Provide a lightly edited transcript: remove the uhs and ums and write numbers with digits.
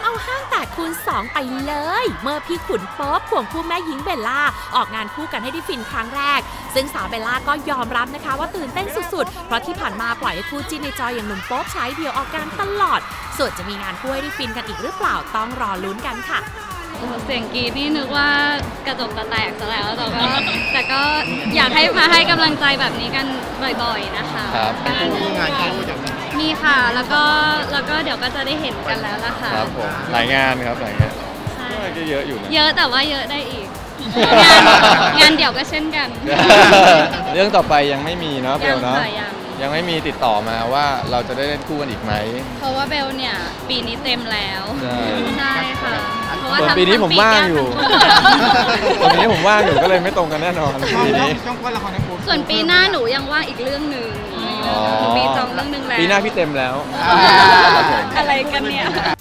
เอาห้างแตกคูณ2ไปเลยเมื่อพี่ขุนโป๊ปควงคู่แม่หญิงเบลล่าออกงานคู่กันให้ได้ฟินครั้งแรกซึ่งสาวเบลล่าก็ยอมรับนะคะว่าตื่นเต้นสุดๆเพราะที่ผ่านมาปล่อยให้คู่จิ้นในจออย่างหนุ่มโป๊ปใช้เดี่ยวออกงานตลอดส่วนจะมีงานคู่ให้ได้ฟินกันอีกหรือเปล่าต้องรอลุ้นกันค่ะเสียงกรี๊ดนี่นึกว่ากระจกจะแตกซะแล้วแต่ก็อยากให้มาให้กำลังใจแบบนี้กันบ่อยๆนะคะมีงานคู่จากมีค่ะแล้วก็เดี๋ยวก็จะได้เห็นกันแล้วล่ะค่ะครับผมหลายงานครับหลายงานใช่ก็เยอะอยู่นะเยอะแต่ว่าเยอะได้อีกงานเดี๋ยวก็เช่นกันเรื่องต่อไปยังไม่มีเนาะเบลเนาะยังไม่มีติดต่อมาว่าเราจะได้เล่นคู่กันอีกไหมเพราะว่าเบลเนี่ยปีนี้เต็มแล้วใช่ค่ะเพราะว่าปีนี้ผมว่างอยู่ปีนี้ผมว่างอยู่ก็เลยไม่ตรงกันแน่นอนปีนี้ส่วนปีหน้าหนูยังว่างอีกเรื่องหนึ่งมีจองเรื่องนึงแล้วปีหน้าพี่เต็มแล้วอะไรกันเนี่ย